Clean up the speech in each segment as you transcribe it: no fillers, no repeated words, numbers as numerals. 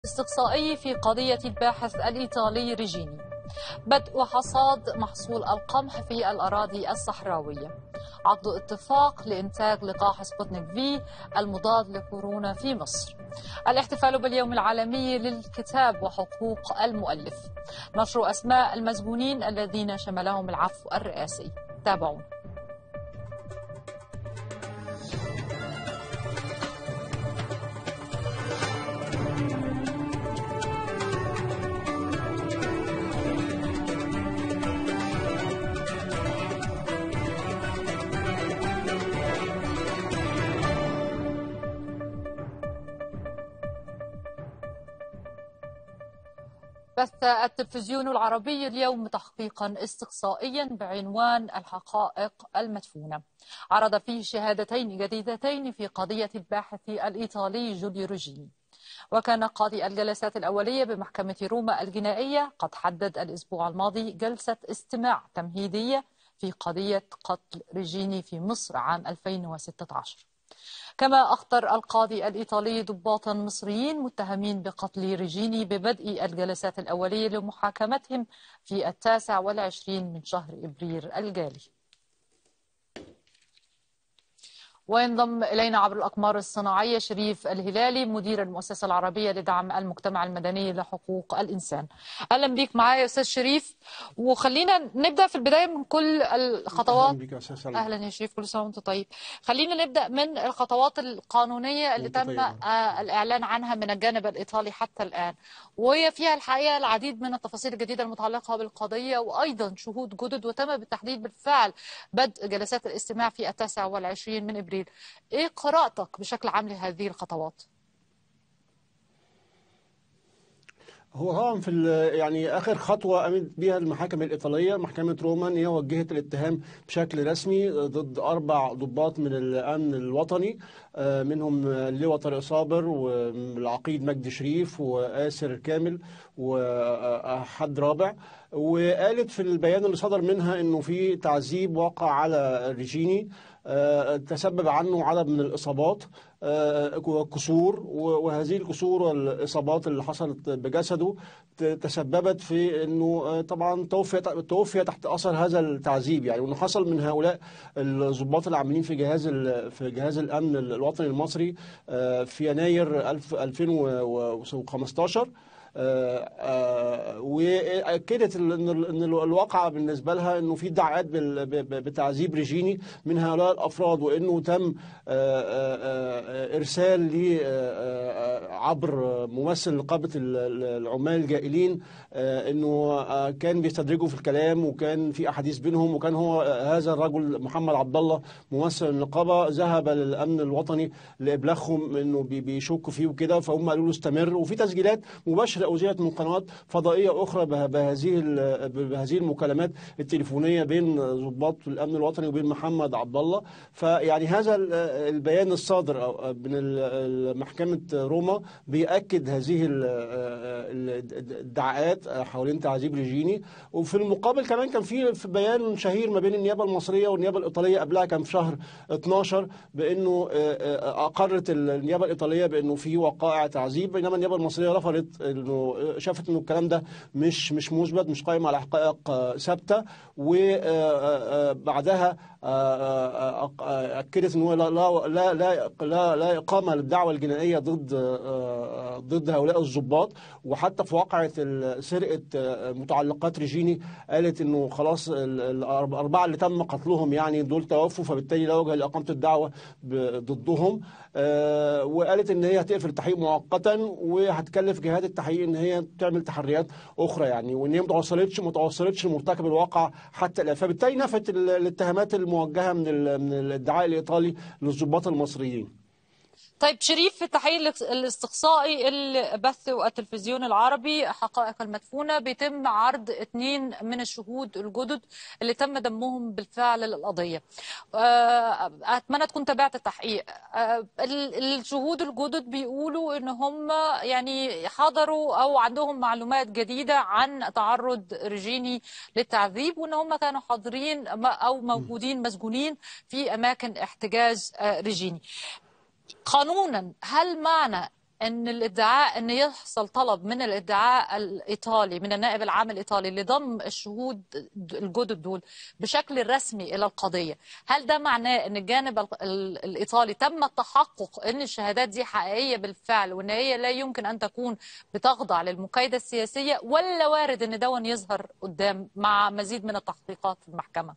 استقصائي في قضية الباحث الإيطالي ريجيني. بدء حصاد محصول القمح في الأراضي الصحراوية. عقد اتفاق لإنتاج لقاح سبوتنيك في المضاد لكورونا في مصر. الاحتفال باليوم العالمي للكتاب وحقوق المؤلف. نشر أسماء المسجونين الذين شملهم العفو الرئاسي. تابعونا. بث التلفزيون العربي اليوم تحقيقا استقصائيا بعنوان الحقائق المدفونة. عرض فيه شهادتين جديدتين في قضية الباحث الإيطالي جوليو ريجيني. وكان قاضي الجلسات الأولية بمحكمة روما الجنائية قد حدد الأسبوع الماضي جلسة استماع تمهيدية في قضية قتل ريجيني في مصر عام 2016. كما أخطر القاضي الإيطالي ضباطا مصريين متهمين بقتل ريجيني ببدء الجلسات الأولية لمحاكمتهم في 29 من شهر إبريل الجاري. وينضم إلينا عبر الأقمار الصناعية شريف الهلالي مدير المؤسسة العربية لدعم المجتمع المدني لحقوق الإنسان. أهلا بيك معايا يا أستاذ شريف، وخلينا نبدأ في البداية من كل الخطوات. أهلا بك يا أستاذ سلمى. أهلا يا شريف، كل سنة وأنت طيب. خلينا نبدأ من الخطوات القانونية اللي تم الإعلان عنها من الجانب الإيطالي حتى الآن، وهي فيها الحقيقة العديد من التفاصيل الجديدة المتعلقة بالقضية وأيضا شهود جدد، وتم بالتحديد بالفعل بدء جلسات الاستماع في 29 من إبريل. إيه قراءتك بشكل عام لهذه الخطوات؟ هو طبعا في يعني اخر خطوه قامت بها المحاكم الايطاليه محكمه روما ان هي وجهت الاتهام بشكل رسمي ضد 4 ضباط من الامن الوطني، منهم اللواء طارق صابر والعقيد مجدي شريف وآسر كامل وحد رابع. وقالت في البيان اللي صدر منها انه في تعذيب وقع على ريجيني تسبب عنه عدد من الإصابات وكسور، وهذه الكسور والإصابات اللي حصلت بجسده تسببت في أنه طبعا توفي تحت أثر هذا التعذيب، يعني وأنه حصل من هؤلاء الضباط العاملين في جهاز الأمن الوطني المصري في يناير 2015. واكدت ان الواقعه بالنسبه لها انه في ادعاءات بتعذيب ريجيني من هؤلاء الافراد، وانه تم ارسال عبر ممثل نقابه العمال الجائلين انه كان بيستدرجوا في الكلام، وكان في احاديث بينهم، وكان هو هذا الرجل محمد عبد الله ممثل النقابه ذهب للامن الوطني لابلاغهم انه بيشكوا فيه وكده، فهم قالوا له استمر. وفي تسجيلات مباشره أوزعت من قنوات فضائية أخرى بهذه المكالمات التليفونية بين ضباط الأمن الوطني وبين محمد عبد الله. فيعني هذا البيان الصادر من محكمة روما بيأكد هذه الادعاءات حوالين تعذيب ريجيني. وفي المقابل كمان كان في بيان شهير ما بين النيابة المصرية والنيابة الإيطالية قبلها، كان في شهر 12، بأنه أقرت النيابة الإيطالية بأنه في وقائع تعذيب، بينما النيابة المصرية رفضت، انه شافت انه الكلام ده مش مثبت، مش قائم على حقائق ثابته. وبعدها اكدت انه لا اقامه للدعوه الجنائيه ضد هؤلاء الضباط. وحتى في واقعه سرقه متعلقات ريجيني قالت انه خلاص ال4 اللي تم قتلهم يعني دول توفوا، فبالتالي لا وجه لاقامه الدعوه ضدهم. وقالت ان هي هتقفل التحقيق مؤقتا، وهتكلف جهات التحقيق ان هي تعمل تحريات اخرى، يعني وان هي ما توصلتش لمرتكب الواقع حتى الان. فبالتالي نفت الاتهامات الموجهه من الادعاء الايطالي للضباط المصريين. طيب شريف، في التحقيق الاستقصائي اللي بثه التلفزيون العربي حقائق المدفونة بيتم عرض 2 من الشهود الجدد اللي تم دمهم بالفعل للقضية. أتمنى تكون تابعت التحقيق. الشهود الجدد بيقولوا إن هم يعني حضروا أو عندهم معلومات جديدة عن تعرض ريجيني للتعذيب، وإن هم كانوا حاضرين أو موجودين مسجونين في أماكن احتجاز ريجيني. قانونا هل معنى ان الادعاء ان يحصل طلب من الادعاء الايطالي من النائب العام الايطالي لضم الشهود الجدد دول بشكل رسمي الى القضيه، هل ده معناه ان الجانب الايطالي تم التحقق ان الشهادات دي حقيقيه بالفعل وان هي لا يمكن ان تكون بتخضع للمكايده السياسيه، ولا وارد ان دون يظهر قدام مع مزيد من التحقيقات في المحكمه؟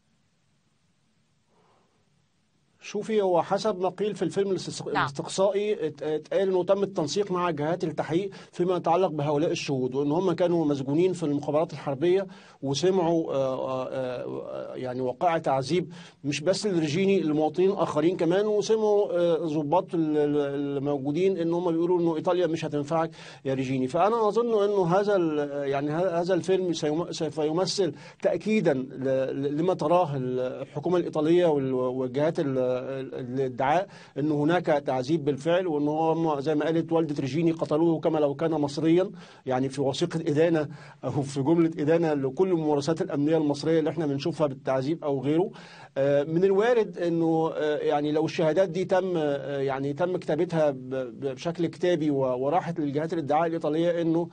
شوفي، هو حسب ما قيل في الفيلم نعم. الاستقصائي، اتقال انه تم التنسيق مع جهات التحقيق فيما يتعلق بهؤلاء الشهود، وان هم كانوا مسجونين في المخابرات الحربيه وسمعوا يعني وقائع تعذيب مش بس لريجيني، لمواطنين اخرين كمان، وسمعوا ضباط الموجودين ان هم بيقولوا انه ايطاليا مش هتنفعك يا ريجيني. فانا اظن انه يعني هذا الفيلم سوف يمثل تاكيدا لما تراه الحكومه الايطاليه والجهات الادعاء ان هناك تعذيب بالفعل، وان هم زي ما قالت والده ريجيني قتلوه كما لو كان مصريا، يعني في وثيقه ادانه او في جمله ادانه لكل الممارسات الامنيه المصريه اللي احنا بنشوفها بالتعذيب او غيره. من الوارد انه يعني لو الشهادات دي تم كتابتها بشكل كتابي وراحت للجهات الادعاء الايطاليه، انه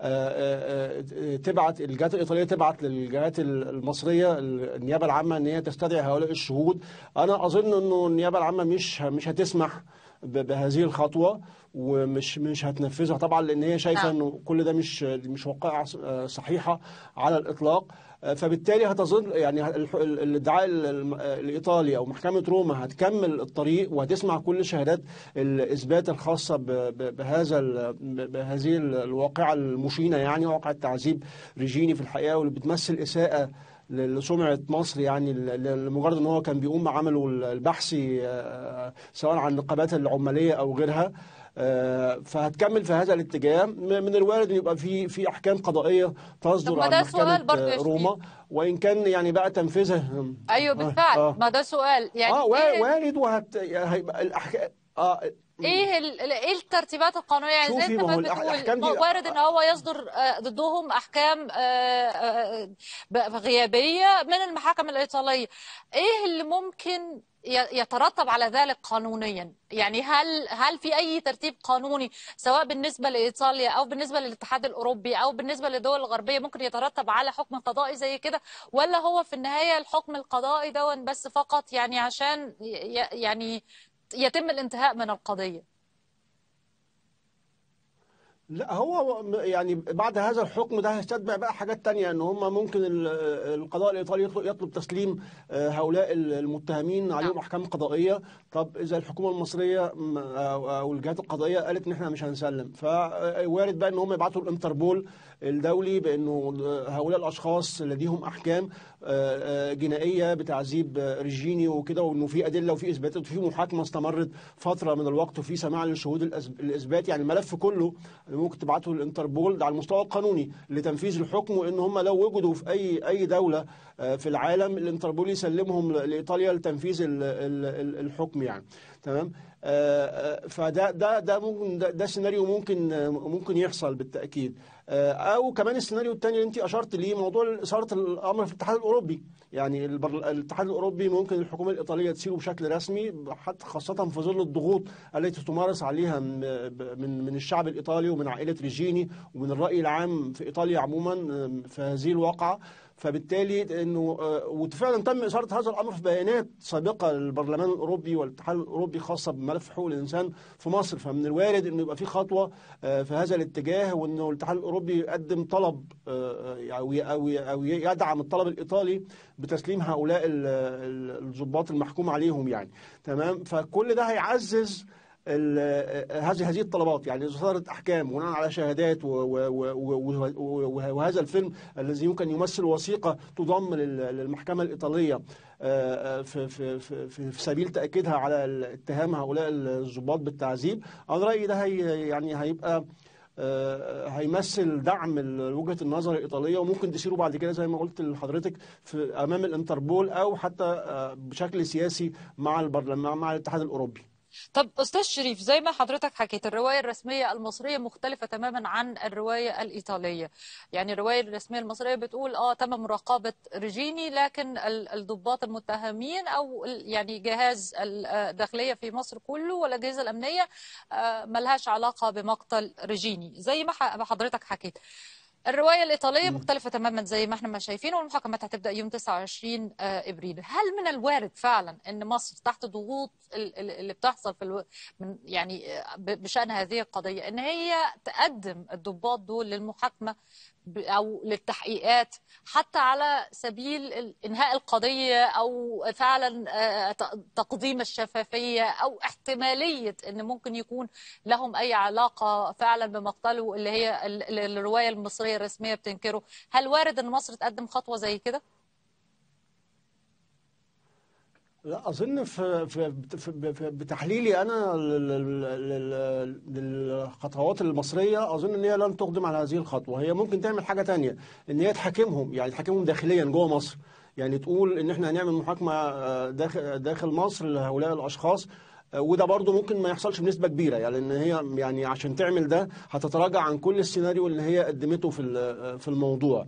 الجهات الايطاليه تبعت للجهات المصريه النيابه العامه ان هي تستدعي هؤلاء الشهود. انا اظن انه النيابه العامه مش هتسمح بهذه الخطوه، ومش هتنفذها طبعا، لان هي شايفه انه كل ده مش وقائع صحيحه على الاطلاق. فبالتالي هتظل يعني الادعاء الايطالي او محكمه روما هتكمل الطريق وهتسمع كل شهادات الاثبات الخاصه بهذه الواقعه المشينه، يعني واقعه تعذيب ريجيني في الحقيقه، واللي بتمثل اساءه لسمعة مصر، يعني لمجرد ان هو كان بيقوم بعمله البحثي سواء عن النقابات العمالية او غيرها. فهتكمل في هذا الاتجاه. من الوارد ان يبقى في احكام قضائية تصدر عن محكمة روما، وان كان يعني بقى تنفيذها. ايوه بالفعل، ما ده سؤال يعني وارد، هيبقى الاحكام ايه الترتيبات القانونيه؟ يعني زي انت ما بتقول وارد ان هو يصدر ضدهم احكام غيابيه من المحاكم الايطاليه. ايه اللي ممكن يترتب على ذلك قانونيا؟ يعني هل في اي ترتيب قانوني سواء بالنسبه لايطاليا او بالنسبه للاتحاد الاوروبي او بالنسبه للدول الغربيه ممكن يترتب على حكم قضائي زي كده، ولا هو في النهايه الحكم القضائي ده بس فقط يعني عشان يعني يتم الانتهاء من القضية؟ لا، هو يعني بعد هذا الحكم ده هيستتبع بقى حاجات تانية، ان هم ممكن القضاء الايطالي يطلب تسليم هؤلاء المتهمين عليهم احكام قضائية. طب اذا الحكومة المصرية او الجهات القضائية قالت ان احنا مش هنسلم، فوارد بقى ان هم يبعتوا الانتربول الدولي بانه هؤلاء الاشخاص لديهم احكام جنائيه بتعذيب ريجيني وكده، وانه في ادله وفي اثباتات وفي محاكمه استمرت فتره من الوقت وفي سماع للشهود الاثبات. يعني الملف كله ممكن تبعته للانتربول ده على المستوى القانوني لتنفيذ الحكم، وان هم لو وجدوا في اي دوله في العالم الانتربول يسلمهم لايطاليا لتنفيذ الحكم يعني. تمام. فده ممكن، ده سيناريو ممكن يحصل بالتاكيد. او كمان السيناريو الثاني اللي انت اشرت ليه، موضوع اثاره الامر في الاتحاد الاوروبي. يعني الاتحاد الاوروبي ممكن الحكومه الايطاليه تسيره بشكل رسمي، حتى خاصه في ظل الضغوط التي تمارس عليها من الشعب الايطالي ومن عائله ريجيني ومن الراي العام في ايطاليا عموما في هذه الواقعه. فبالتالي انه وفعلا تم اثاره هذا الامر في بيانات سابقه للبرلمان الاوروبي والاتحاد الاوروبي خاصه بملف حقوق الانسان في مصر. فمن الوارد انه يبقى في خطوه في هذا الاتجاه، وانه الاتحاد الاوروبي يقدم طلب او يدعم الطلب الايطالي بتسليم هؤلاء الضباط المحكوم عليهم يعني. تمام. فكل ده هيعزز هذه الطلبات، يعني صدرت احكام بناء على شهادات وهذا الفيلم الذي يمكن يمثل وثيقه تضم للمحكمه الايطاليه في سبيل تاكيدها على اتهام هؤلاء الضباط بالتعذيب. انا رايي ده يعني هيبقى هيمثل دعم لوجهه النظر الايطاليه، وممكن تسيروا بعد كده زي ما قلت لحضرتك امام الانتربول او حتى بشكل سياسي مع الاتحاد الاوروبي. طب أستاذ شريف، زي ما حضرتك حكيت، الرواية الرسمية المصرية مختلفة تماما عن الرواية الإيطالية. يعني الرواية الرسمية المصرية بتقول تم مراقبة ريجيني، لكن الضباط المتهمين أو يعني جهاز الداخلية في مصر كله ولا الأجهزة الأمنية ملهاش علاقة بمقتل ريجيني زي ما حضرتك حكيت. الرواية الإيطالية مختلفة تماما زي ما احنا ما شايفين، والمحاكمات هتبدأ يوم 29 إبريل. هل من الوارد فعلا أن مصر تحت ضغوط اللي بتحصل من يعني بشأن هذه القضية أن هي تقدم الضباط دول للمحاكمة أو للتحقيقات حتى على سبيل إنهاء القضية، أو فعلا تقديم الشفافية، أو احتمالية أن ممكن يكون لهم أي علاقة فعلا بمقتله اللي هي الرواية المصرية الرسمية بتنكره؟ هل وارد أن مصر تقدم خطوة زي كده؟ لا اظن بتحليلي انا للخطوات المصريه، اظن ان هي لن تقدم على هذه الخطوه. هي ممكن تعمل حاجه تانية، ان هي تحاكمهم، يعني تحاكمهم داخليا جوه مصر. يعني تقول ان احنا هنعمل محاكمه داخل مصر لهؤلاء الاشخاص. وده برضو ممكن ما يحصلش بنسبه كبيره، يعني ان هي يعني عشان تعمل ده هتتراجع عن كل السيناريو اللي هي قدمته في الموضوع.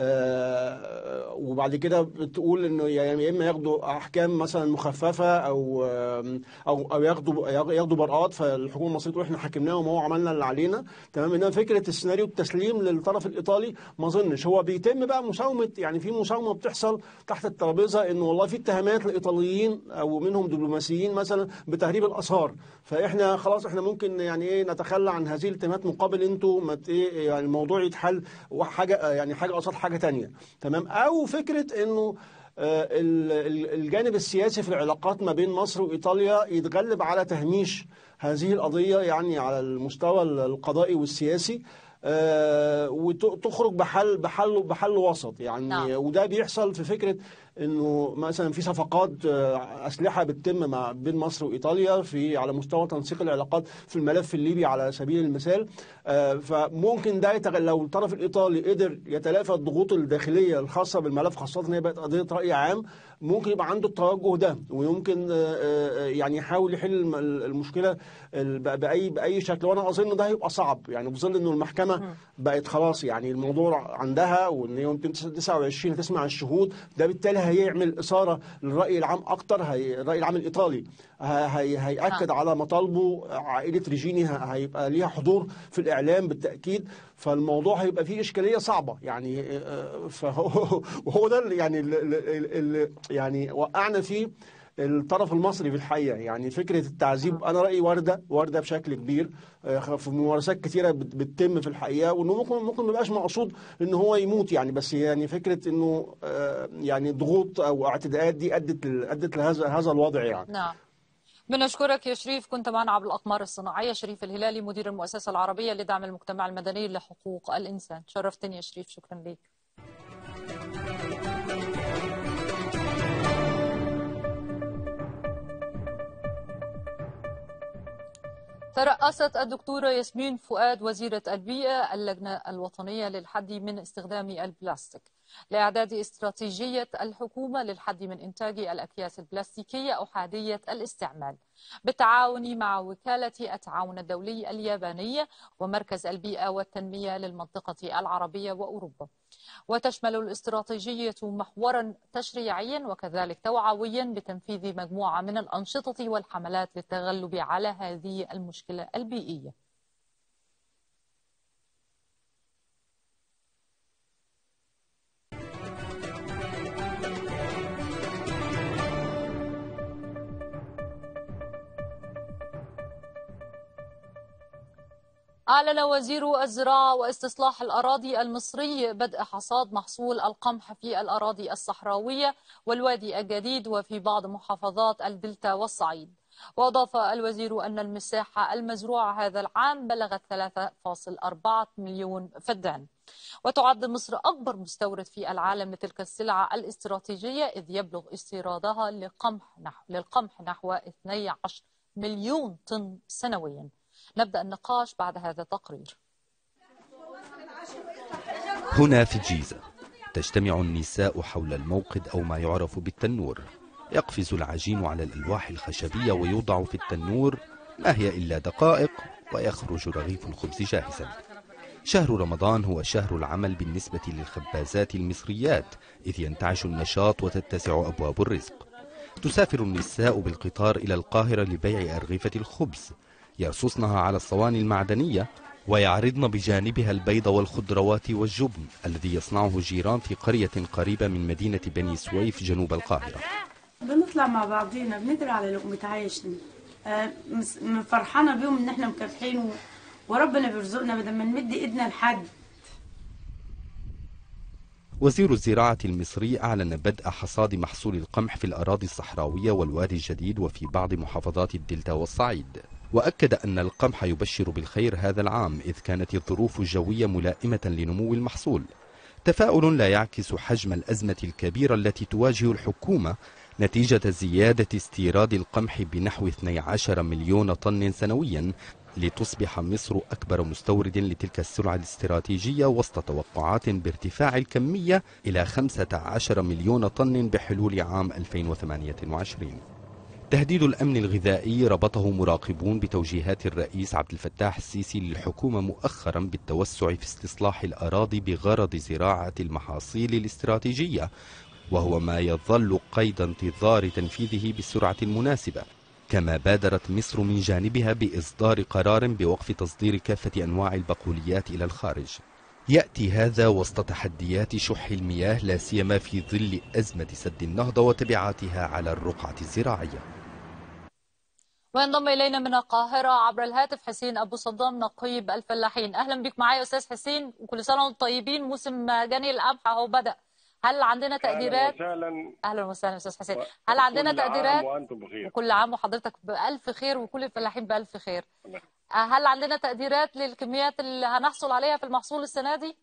وبعد كده بتقول انه يعني يا اما ياخدوا احكام مثلا مخففه او ياخدوا براءات، فالحكومه المصريه تقول احنا حكمناهم وهو عملنا اللي علينا. تمام. انما فكره السيناريو التسليم للطرف الايطالي ما اظنش. هو بيتم بقى مساومه، يعني في مساومه بتحصل تحت الترابيزه، انه والله في اتهامات لايطاليين او منهم دبلوماسيين مثلا بتهريب الاثار، فاحنا خلاص احنا ممكن يعني ايه نتخلى عن هذه الاتهامات مقابل انتوا ما ايه يعني الموضوع يتحل وحاجه، يعني حاجه قصاد حاجه تانية. تمام. او فكره انه الجانب السياسي في العلاقات ما بين مصر وايطاليا يتغلب على تهميش هذه القضيه، يعني على المستوى القضائي والسياسي، وتخرج بحل وسط يعني. نعم. وده بيحصل في فكره انه مثلا في صفقات اسلحه بتتم بين مصر وايطاليا على مستوى تنسيق العلاقات في الملف الليبي على سبيل المثال. فممكن ده لو الطرف الايطالي قدر يتلافى الضغوط الداخليه الخاصه بالملف، خاصه ان هي بقت قضيه راي عام، ممكن يبقى عنده التوجه ده، ويمكن يعني يحاول يحل المشكله باي شكل. وانا اظن ده هيبقى صعب، يعني بظل انه المحكمه بقت خلاص يعني الموضوع عندها، وان يوم 29 هتسمع الشهود. ده بالتالي هيعمل اثاره للراي العام اكتر. الراي العام الايطالي هيأكد على مطالبه. عائله ريجيني هيبقى ليها حضور في الاعلام بالتاكيد. فالموضوع هيبقى فيه اشكاليه صعبه يعني. وهو ده اللي يعني وقعنا فيه الطرف المصري في الحقيقه. يعني فكره التعذيب انا رايي وارده بشكل كبير في ممارسات كثيره بتتم في الحقيقه، وانه ممكن ما يبقاش مقصود ان هو يموت يعني، بس يعني فكره انه يعني ضغوط او اعتداءات دي ادت لهذا الوضع يعني. نعم. بنشكرك يا شريف، كنت معنا عبر الأقمار الصناعية. شريف الهلالي، مدير المؤسسة العربية لدعم المجتمع المدني لحقوق الإنسان. شرفتني يا شريف، شكرا لك. ترأست الدكتورة ياسمين فؤاد وزيرة البيئة اللجنة الوطنية للحد من استخدام البلاستيك لإعداد استراتيجية الحكومة للحد من إنتاج الأكياس البلاستيكية أحادية الاستعمال، بالتعاون مع وكالة التعاون الدولي اليابانية ومركز البيئة والتنمية للمنطقة العربية وأوروبا. وتشمل الاستراتيجية محورا تشريعيا وكذلك توعويا بتنفيذ مجموعة من الأنشطة والحملات للتغلب على هذه المشكلة البيئية. أعلن وزير الزراعة واستصلاح الأراضي المصري بدء حصاد محصول القمح في الأراضي الصحراوية والوادي الجديد وفي بعض محافظات الدلتا والصعيد. وأضاف الوزير أن المساحة المزروعة هذا العام بلغت 3.4 مليون فدان. وتعد مصر أكبر مستورد في العالم لتلك السلعة الاستراتيجية، إذ يبلغ استيرادها للقمح نحو 12 مليون طن سنويا. نبدأ النقاش بعد هذا التقرير. هنا في الجيزة تجتمع النساء حول الموقد أو ما يعرف بالتنور يقفز العجين على الألواح الخشبية ويوضع في التنور، ما هي إلا دقائق ويخرج رغيف الخبز جاهزا. شهر رمضان هو شهر العمل بالنسبة للخبازات المصريات، إذ ينتعش النشاط وتتسع أبواب الرزق. تسافر النساء بالقطار إلى القاهرة لبيع أرغفة الخبز، يرصصنها على الصواني المعدنية ويعرضن بجانبها البيض والخضروات والجبن الذي يصنعه جيران في قرية قريبة من مدينة بني سويف جنوب القاهرة. بنطلع مع بعضينا بندري على لقمة عيشنا، فرحانة بيهم ان احنا مكافحين وربنا بيرزقنا بدل ما نمد ايدنا لحد. وزير الزراعة المصري أعلن بدء حصاد محصول القمح في الأراضي الصحراوية والوادي الجديد وفي بعض محافظات الدلتا والصعيد، وأكد أن القمح يبشر بالخير هذا العام إذ كانت الظروف الجوية ملائمة لنمو المحصول. تفاؤل لا يعكس حجم الأزمة الكبيرة التي تواجه الحكومة نتيجة زيادة استيراد القمح بنحو 12 مليون طن سنويا، لتصبح مصر أكبر مستورد لتلك السلعة الاستراتيجية وسط توقعات بارتفاع الكمية إلى 15 مليون طن بحلول عام 2028. تهديد الأمن الغذائي ربطه مراقبون بتوجيهات الرئيس عبد الفتاح السيسي للحكومة مؤخرا بالتوسع في استصلاح الأراضي بغرض زراعة المحاصيل الاستراتيجية، وهو ما يظل قيد انتظار تنفيذه بالسرعة المناسبة. كما بادرت مصر من جانبها بإصدار قرار بوقف تصدير كافة أنواع البقوليات إلى الخارج. يأتي هذا وسط تحديات شح المياه لا سيما في ظل أزمة سد النهضة وتبعاتها على الرقعة الزراعية. وينضم إلينا من القاهرة عبر الهاتف حسين أبو صدام نقيب الفلاحين. أهلا بك معايا أستاذ حسين، وكل سنة وانتم طيبين. موسم جني القمح أهو بدأ. هل عندنا تقديرات؟ أهلا وسهلا أستاذ حسين. هل عندنا تقديرات؟ وأنتم بخير. وكل عام وحضرتك بألف خير وكل الفلاحين بألف خير. هل عندنا تقديرات للكميات اللي هنحصل عليها في المحصول السنة دي؟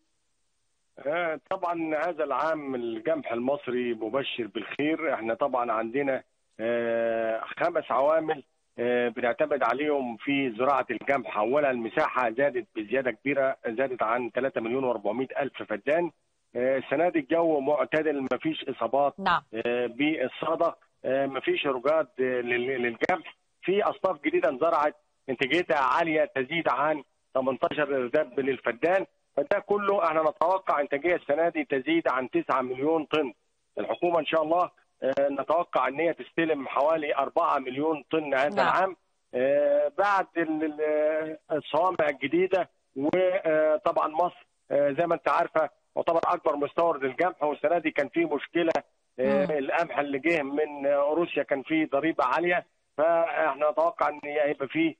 طبعا هذا العام القمح المصري مبشر بالخير. احنا طبعا عندنا 5 عوامل بنعتمد عليهم في زراعة القمح. أولا المساحة زادت بزيادة كبيرة، زادت عن 3 مليون و400 ألف فدان. السنة دي الجو معتدل، مفيش إصابات بالصدى، مفيش رجاد للقمح. في أصناف جديدة انزرعت انتاجيتها عالية تزيد عن 18 ارداب للفدان، فده كله احنا نتوقع انتاجية السنة دي تزيد عن 9 مليون طن. الحكومة إن شاء الله نتوقع ان هي تستلم حوالي 4 مليون طن هذا العام بعد الصوامع الجديده. وطبعا مصر زي ما انت عارفه تعتبر اكبر مستورد للقمح، والسنه دي كان في مشكله القمح اللي جه من روسيا كان فيه ضريبه عاليه، فاحنا نتوقع ان هيبقى فيه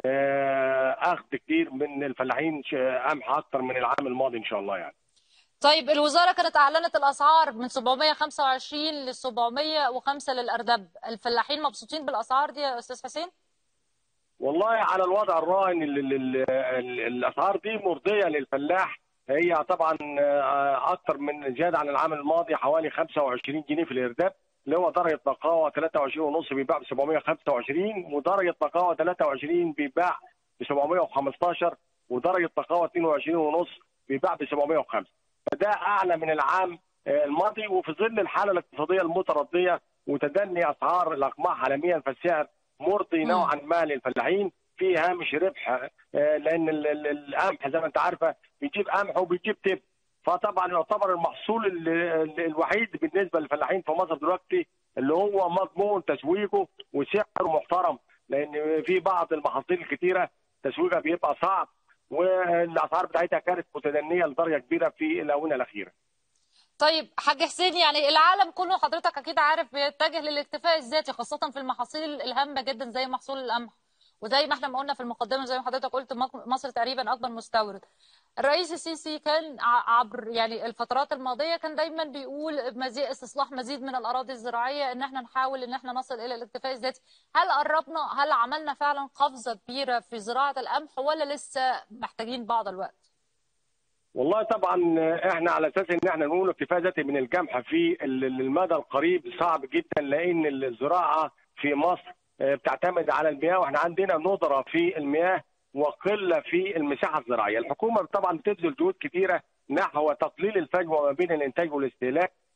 اخذ كتير من الفلاحين قمح اكتر من العام الماضي ان شاء الله يعني. طيب الوزارة كانت أعلنت الأسعار من 725 ل 705 للأردب، الفلاحين مبسوطين بالأسعار دي يا أستاذ حسين؟ والله على الوضع الراهن الأسعار دي مرضية للفلاح. هي طبعا أكثر من زيادة عن العام الماضي حوالي 25 جنيه في الأردب، اللي هو درجة نقاوة 23.5 بيباع ب 725، ودرجة نقاوة 23 بيباع ب 715، ودرجة نقاوة 22.5 بيباع ب 705. فده اعلى من العام الماضي، وفي ظل الحاله الاقتصاديه المترديه وتدني اسعار الاقماح عالميا، فالسعر مرضي نوعا ما للفلاحين، في هامش ربح لان القمح زي ما انت عارفه بيجيب قمح وبيجيب تب، فطبعا يعتبر المحصول الوحيد بالنسبه للفلاحين في مصر دلوقتي اللي هو مضمون تسويقه وسعره محترم، لان في بعض المحاصيل الكثيره تسويقها بيبقى صعب والاسعار بتاعتها كانت متدنيه لدرجه كبيره في الاونه الاخيره. طيب حاج حسين، يعني العالم كله حضرتك اكيد عارف بيتجه للاكتفاء الذاتي خاصه في المحاصيل الهامه جدا زي محصول القمح، وزي ما احنا ما قلنا في المقدمه زي ما حضرتك قلت مصر تقريبا اكبر مستورد. الرئيس السيسي كان عبر يعني الفترات الماضيه كان دايما بيقول استصلاح مزيد من الاراضي الزراعيه، ان احنا نحاول ان احنا نصل الى الاكتفاء الذاتي. هل قربنا؟ هل عملنا فعلا قفزه كبيره في زراعه القمح ولا لسه محتاجين بعض الوقت؟ والله طبعا احنا على اساس ان احنا نقول اكتفاء ذاتي من القمح في المدى القريب صعب جدا، لان الزراعه في مصر بتعتمد على المياه، واحنا عندنا ندره في المياه وقله في المساحه الزراعيه. الحكومه طبعا بتبذل جهود كثيره نحو تقليل الفجوه ما بين الانتاج والاستهلاك،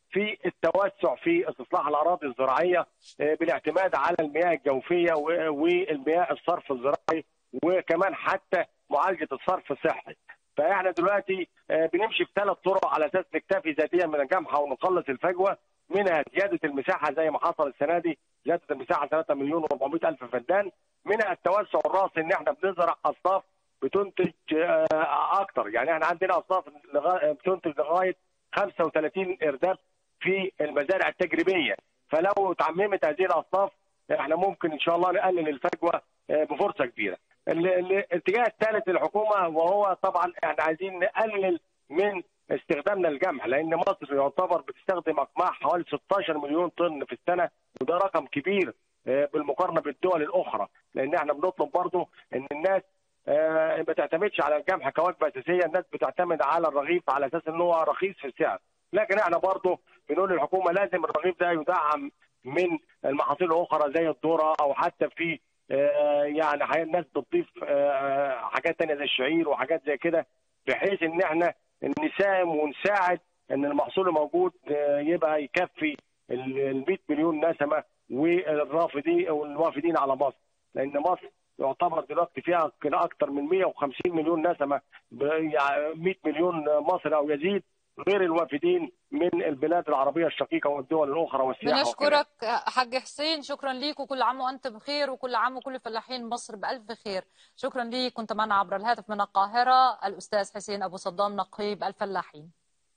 في التوسع في استصلاح الاراضي الزراعيه بالاعتماد على المياه الجوفيه والمياه الصرف الزراعي، وكمان حتى معالجه الصرف الصحي. فاحنا دلوقتي بنمشي بثلاث طرق على اساس نكتفي ذاتيا من الجمحه ونقلص الفجوه، منها زياده المساحه زي ما حصل السنه دي، زياده المساحه 3 مليون و400 الف فدان، منها التوسع الراسي ان احنا بنزرع اصناف بتنتج اكتر. يعني احنا عندنا اصناف بتنتج لغايه 35 ارداب في المزارع التجريبيه، فلو اتعممت هذه الاصناف احنا ممكن ان شاء الله نقلل الفجوه بفرصه كبيره. الاتجاه الثالث للحكومه وهو طبعا احنا عايزين نقلل من استخدامنا للقمح، لان مصر يعتبر بتستخدم اقماح حوالي 16 مليون طن في السنه، وده رقم كبير بالمقارنه بالدول الاخرى، لان احنا بنطلب برضه ان الناس ما تعتمدش على القمح كوجبه اساسيه، الناس بتعتمد على الرغيف على اساس ان هو رخيص في السعر، لكن احنا برضه بنقول للحكومه لازم الرغيف ده يدعم من المحاصيل الاخرى زي الذره، او حتى في يعني الناس بتضيف حاجات ثانيه زي الشعير وحاجات زي كده، بحيث ان احنا نساهم ونساعد ان المحصول الموجود يبقى يكفي ال 100 مليون نسمه والوافدين على مصر، لان مصر يعتبر دلوقتي فيها اكثر من 150 مليون نسمه، 100 مليون مصري او يزيد، غير الوافدين من البلاد العربيه الشقيقه والدول الاخرى والسياحه. بنشكرك حاج حسين، شكرا ليك، وكل عام وانت بخير، وكل عام وكل فلاحين مصر بألف خير. شكرا ليك. كنت معنا عبر الهاتف من القاهره الاستاذ حسين ابو صدام نقيب الفلاحين.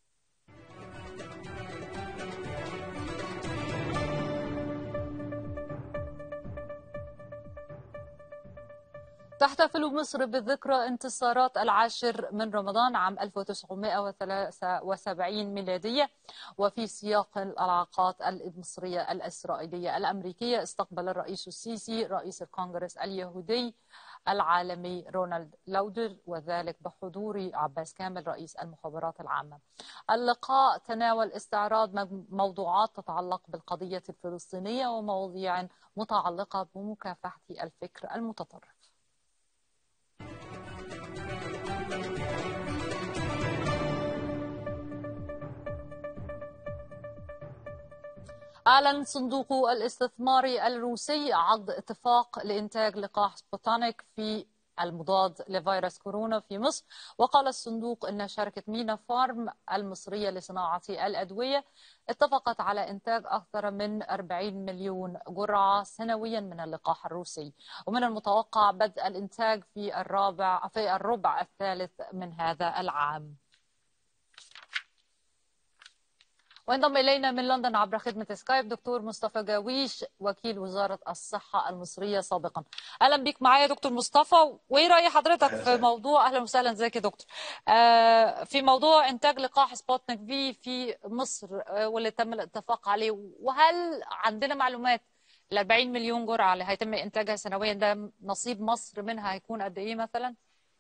تحتفل مصر بذكرى انتصارات العاشر من رمضان عام 1973 ميلادية، وفي سياق العلاقات المصرية الإسرائيلية الأمريكية استقبل الرئيس السيسي رئيس الكونغرس اليهودي العالمي رونالد لودر، وذلك بحضور عباس كامل رئيس المخابرات العامة. اللقاء تناول استعراض موضوعات تتعلق بالقضية الفلسطينية ومواضيع متعلقة بمكافحة الفكر المتطرف. أعلن صندوق الاستثمار الروسي عقد اتفاق لإنتاج لقاح سبوتنيك في المضاد لفيروس كورونا في مصر. وقال الصندوق أن شركة مينا فارم المصرية لصناعة الأدوية اتفقت على إنتاج أكثر من 40 مليون جرعة سنويا من اللقاح الروسي، ومن المتوقع بدء الإنتاج في الربع الثالث من هذا العام. وانضم إلينا من لندن عبر خدمة سكايب دكتور مصطفى جاويش وكيل وزارة الصحة المصرية سابقا. أهلا بك معايا دكتور مصطفى، وإيه رأي حضرتك في موضوع، أهلا وسهلا، ازيك يا دكتور، في موضوع إنتاج لقاح سبوتنيك في مصر واللي تم الاتفاق عليه، وهل عندنا معلومات ال 40 مليون جرعة اللي هيتم إنتاجها سنويا ده نصيب مصر منها هيكون قد إيه مثلا؟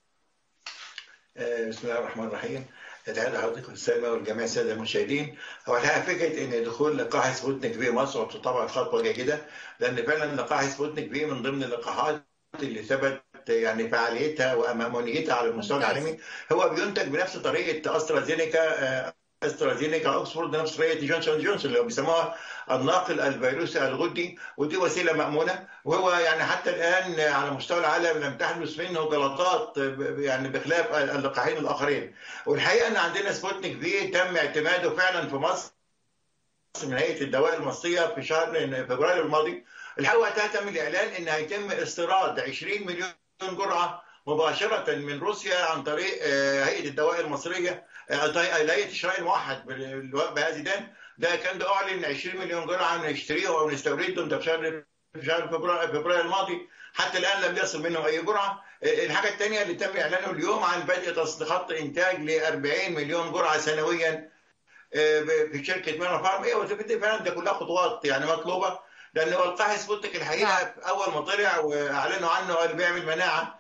بسم الله الرحمن الرحيم. تحية لحضرتك السلامة والجميع السادة المشاهدين. هو الحقيقة فكرة إن دخول لقاح سبوتنيك في مصر تعتبر خطوة جيدة، لأن فعلا لقاح سبوتنيك في من ضمن اللقاحات اللي ثبت يعني فعاليتها وأمانيتها على المستوى العالمي. هو بينتج بنفس طريقة استرازينيكا اوكسفورد، نفس طريقه جونسون جونسون اللي بيسموها الناقل الفيروسي الغدي، ودي وسيله مامونه. وهو يعني حتى الان على مستوى العالم لم تحدث منه غلطات يعني بخلاف اللقاحين الاخرين. والحقيقه ان عندنا سبوتنيك في تم اعتماده فعلا في مصر من هيئه الدواء المصريه في شهر فبراير الماضي. الحقيقه وقتها تم الاعلان ان هيتم استيراد 20 مليون جرعه مباشره من روسيا عن طريق هيئه الدواء المصريه، هيئه الشراء الموحد بهذه ده كان اعلن 20 مليون جرعه نشتريه او نستوردهم ده في شهر فبراير الماضي. حتى الان لم يصل منه اي جرعه. الحاجه الثانيه اللي تم اعلانه اليوم عن بدء خط انتاج ل 40 مليون جرعه سنويا في شركه مينا فارم. وتبدي فعلا ده كلها خطوات يعني مطلوبه، لان هو لقاح سبوتنيك الحقيقه اول ما طلع واعلنوا عنه قال بيعمل مناعه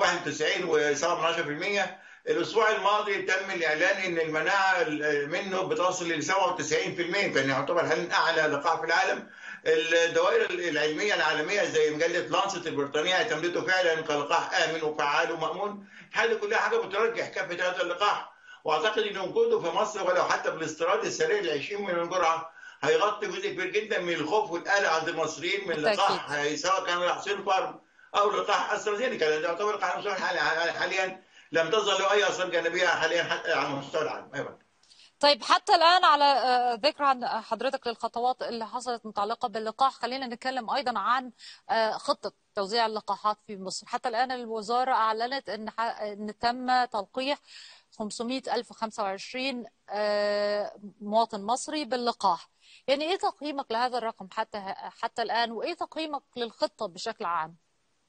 91.7%. الاسبوع الماضي تم الاعلان ان المناعه منه بتصل ل 97%، فانه يعتبر حاليا اعلى لقاح في العالم. الدوائر العلميه العالميه زي مجله لانست البريطانيه اعتمدته فعلا كلقاح امن وفعال ومامون. هذه كلها حاجه بترجح كافه هذا اللقاح. واعتقد ان وجوده في مصر ولو حتى بالاستيراد السريع ل 20 مليون جرعه هيغطي جزء كبير جدا من الخوف والقلق عند المصريين من لقاح سواء كان سينوفارم او لقاح استرازينيكا، لان يعتبر لقاح المستوى حاليا لم تظهر له اي اثار جانبيه حاليا حتى على مستوى العالم. ايوه. طيب حتى الآن على ذكر عن حضرتك للخطوات اللي حصلت متعلقة باللقاح، خلينا نتكلم أيضا عن خطة توزيع اللقاحات في مصر. حتى الآن الوزارة أعلنت أن تم تلقيح 500,025 مواطن مصري باللقاح. يعني إيه تقييمك لهذا الرقم حتى الآن، وإيه تقييمك للخطة بشكل عام؟